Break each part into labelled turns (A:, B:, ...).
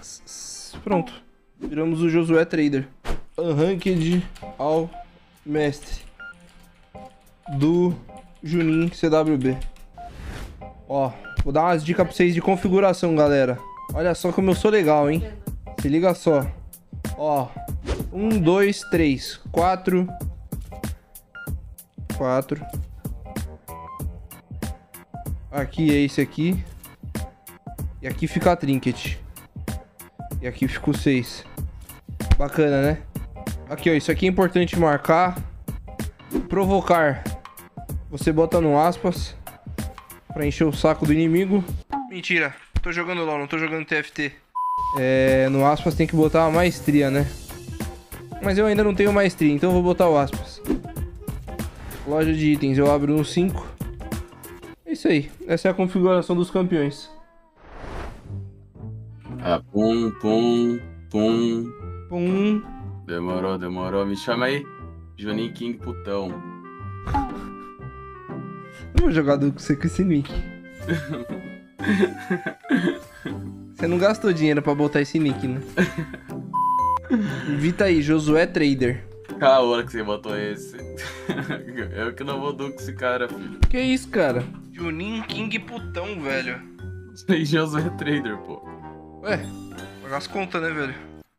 A: Pronto. Viramos o Josué Trader. Unranked ao mestre do Junin CWB. Ó, vou dar umas dicas pra vocês de configuração, galera. Olha só como eu sou legal, hein? Se liga só. Ó, 1, 2, 3, 4. Aqui é esse aqui. E aqui fica a trinket. E aqui fica o 6. Bacana, né? Aqui, ó, isso aqui é importante marcar. Provocar. Você bota no aspas pra encher o saco do inimigo. Mentira, tô jogando LOL, não tô jogando TFT. No aspas tem que botar a maestria, né? Mas eu ainda não tenho maestria, então eu vou botar o aspas. Loja de itens, eu abro no 5. É isso aí, essa é a configuração dos campeões.
B: Pum.
A: Pum.
B: Demorou. Me chama aí. Junin King Putão.
A: Eu vou jogar com você com esse nick. Você não gastou dinheiro pra botar esse nick, né? Invita aí, Josué Trader.
B: A hora que você botou esse. Eu que não vou com esse cara, filho.
A: Que isso, cara? Junin King Putão, velho.
B: Sem Josué Trader, pô.
A: Ué, pagar as contas, né, velho?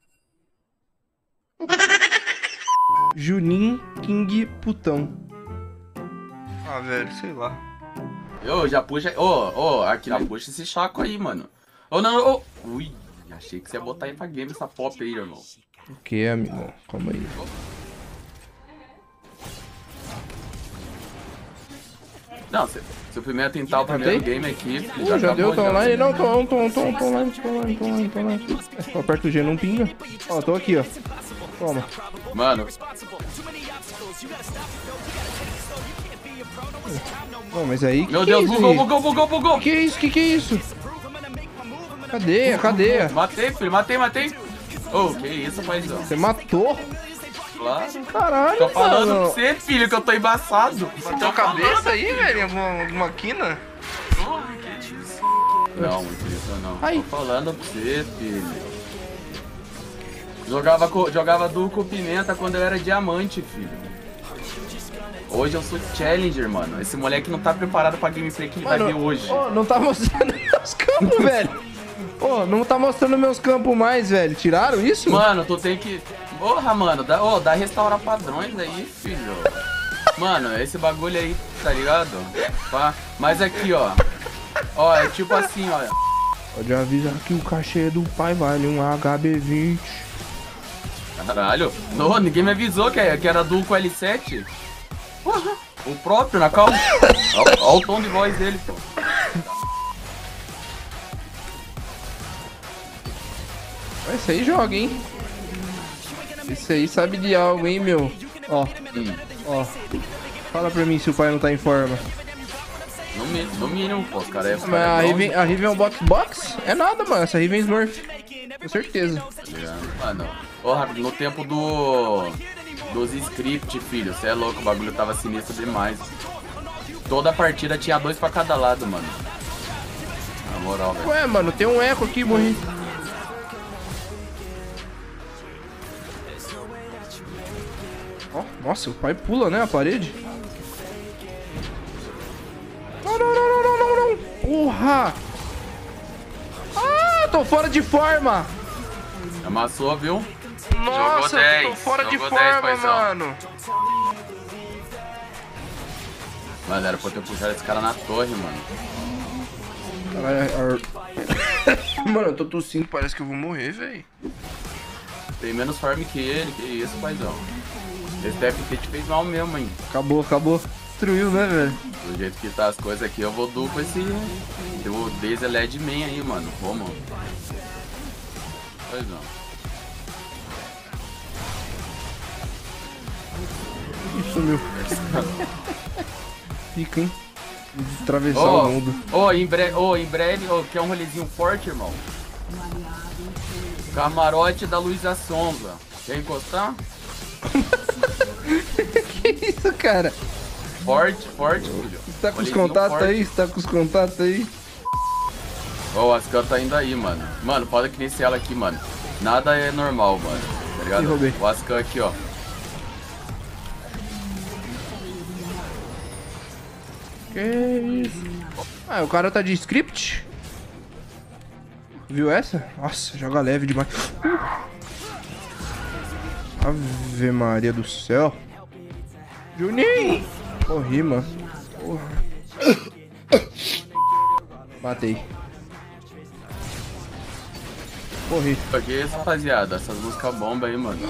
A: Junin King Putão. Ah, velho, sei lá.
B: Já puxa. Aqui, já puxa esse chaco aí, mano. Não. Ui, achei que você ia botar aí pra game essa pop aí, irmão.
A: O que, amigo? Calma aí.
B: Não, seu primeiro tentar o primeiro game aqui.
A: Já deu, tô online. Não, tô online. Aperta o G, não pinga. Ó, tô aqui, ó. Toma.
B: Mano.
A: Não, mas aí...
B: Meu Deus, bugou.
A: Que é isso? Cadeia.
B: Matei, filho, matei. Que isso, paizão.
A: Você matou?
B: Claro.
A: Caralho,
B: tô falando
A: mano.
B: pra você, filho, que eu tô embaçado.
A: Bateu a cabeça aí, velho? Alguma quina?
B: Não, muito isso não.
A: Ai.
B: Tô falando pra você, filho. Jogava duo com pimenta quando eu era diamante, filho. Hoje eu sou challenger, mano. Esse moleque não tá preparado pra gameplay que ele vai ver hoje.
A: Não tá mostrando meus campos, velho. Não tá mostrando meus campos mais, velho. Tiraram isso?
B: Mano, tu tem que... Porra, mano, dá restaurar padrões aí, filho. Mano, esse bagulho aí, tá ligado? Mas aqui, ó. É tipo assim, ó.
A: Pode avisar que o cachê do pai vale um HB20.
B: Caralho. Não, ninguém me avisou que era duo com L7. Porra. O próprio, na calma. Olha o tom de voz dele, pô.
A: Esse aí joga, hein? Esse aí sabe de algo, hein, meu? Ó. Fala pra mim se o pai não tá em forma.
B: No mínimo, pô, os caras
A: Mas a Riven é um box? É nada, mano. Essa Riven é Smurf. Com certeza.
B: Mano, no tempo dos script, filho, você é louco, o bagulho tava sinistro demais. Toda a partida tinha 2 pra cada lado, mano. Na moral, velho.
A: Ué, mano, tem um eco aqui, morri. Ó, nossa, o pai pula, né, a parede. Não. Porra! Ah, tô fora de forma.
B: Amassou, viu?
A: Nossa, eu tô fora de forma, mano.
B: Mano, era pra eu ter puxado esse cara na torre, mano.
A: Caralho. Mano, eu tô tossindo, parece que eu vou morrer, velho.
B: Tem menos farm que ele, que isso, paizão. Esse TFT te fez mal mesmo, hein.
A: Acabou. Destruiu, né, velho?
B: Do jeito que tá as coisas aqui, eu vou duo com esse... O Daisy LED Man aí, mano. Vamos. Paizão.
A: Isso, meu. Fica, hein? Atravessar o mundo.
B: Em breve, quer um rolezinho forte, irmão? Camarote da Luísa Sombra. Quer encostar?
A: Que isso, cara?
B: Forte, filho.
A: Você tá com os contatos aí?
B: Ó, o Ascan tá indo aí, mano. Mano, pode que nesse ela aqui, mano. Nada é normal, mano. Tá ligado?
A: Ih, roubei.
B: O Ascan aqui, ó.
A: Que isso? Ah, o cara tá de script. Viu essa? Nossa, joga leve demais. Ave Maria do céu. Juninho! Morri, mano. Porra. Matei. Morri.
B: Que isso, rapaziada? Essas músicas bomba aí, mano.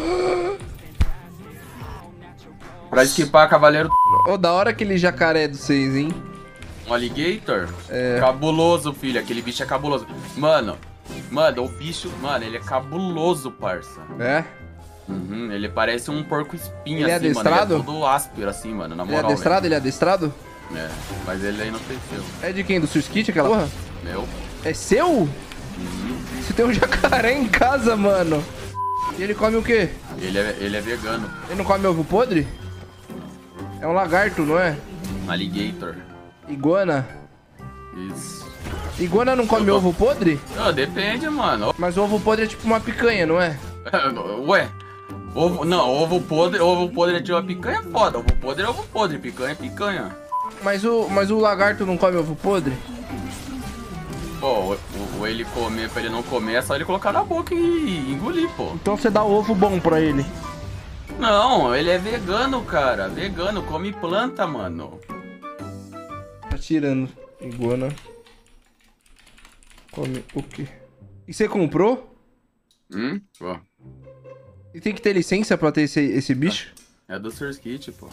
B: Pra esquipar, cavaleiro.
A: Ô, da hora aquele jacaré do 6, hein?
B: Um alligator?
A: É.
B: Cabuloso, filho. Aquele bicho é cabuloso. Mano, o bicho, mano, ele é cabuloso, parça.
A: É?
B: Uhum, ele parece um porco espinho,
A: Ele é
B: assim,
A: adestrado?
B: mano. Ele é todo áspero, assim, mano, na
A: Ele é
B: moral.
A: adestrado? Ele é adestrado?
B: Velho. É, mas ele é inofensivo.
A: É de quem? Do Surskit, aquela porra?
B: Meu?
A: É seu? Você tem um jacaré em casa, mano. E ele come o quê?
B: Ele é vegano.
A: Ele não come ovo podre? É um lagarto, não é?
B: Um alligator.
A: Iguana?
B: Isso.
A: Iguana não come ovo podre?
B: Ah, depende, mano.
A: Mas o ovo podre é tipo uma picanha, não é?
B: Ué, ovo podre é de uma picanha é foda. Ovo podre é ovo podre, picanha é picanha.
A: Mas o lagarto não come ovo podre?
B: Pô, ele comer, pra ele não comer, é só ele colocar na boca e engolir, pô.
A: Então você dá ovo bom pra ele.
B: Não, ele é vegano, cara. Vegano, come planta, mano.
A: Tá tirando. Iguana. Come o quê? E você comprou?
B: Pô.
A: E tem que ter licença pra ter esse bicho?
B: É do Surskit, pô.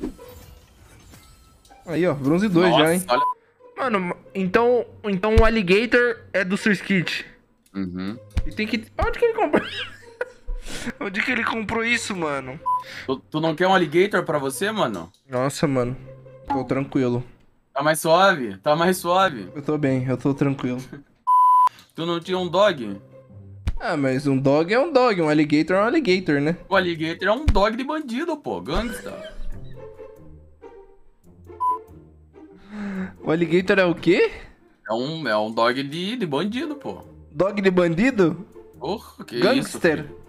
A: Aí, ó. Bronze 2 já, hein?
B: Olha.
A: Mano, então o alligator é do Surskit.
B: Uhum.
A: E tem que... Onde que ele comprou? Onde que ele comprou isso, mano?
B: Tu não quer um alligator pra você, mano?
A: Nossa, mano. Tô tranquilo.
B: Tá mais suave? Tá mais suave.
A: Eu tô bem, eu tô tranquilo.
B: Tu não tinha um dog?
A: Ah, mas um dog é um dog, um alligator é um alligator, né?
B: O alligator é um dog de bandido, pô. Gangsta.
A: O alligator é o quê?
B: É um dog de bandido, pô.
A: Dog de bandido?
B: Porra, que
A: Gangster?
B: isso, filho?